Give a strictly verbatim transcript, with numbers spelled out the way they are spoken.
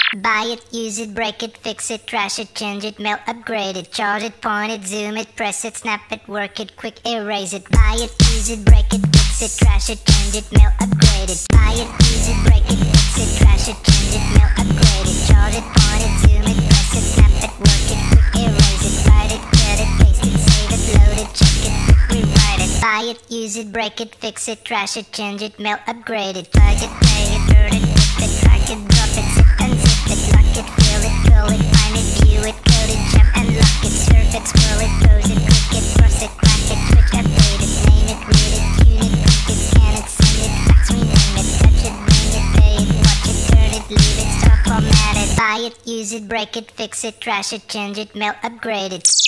Buy it, use it, break it, fix it, trash it, change it, mail, upgrade it, charge it, point it, zoom it, press it, snap it, work it, quick erase it. Buy it, use it, break it, fix it, trash it, change it, mail, upgrade it. Buy it, use it, break it, fix it, trash it, change it, mail, upgrade it, charge it, point it, zoom it, press it, snap it, work it, quick erase it. Write it, cut it, paste it, save it, load it, check it, quick rewrite it. Buy it, use it, break it, fix it, trash it, change it, mail, upgrade it. Plug it, play it, burn it, flip it, crack it, drop it, zip and zip it, lock it, fill it, curl it, find it, view it, code it, jump and lock it, surf it, scroll it, pose it, click it, cross it, crack it, switch, update it, name it, read it, tune it, print it, scan it, send it, fax, rename it, touch it, bring it, pay it, watch it, turn it, leave it, stop, format it. Buy it, use it, break it, fix it, trash it, change it, mail, upgrade it.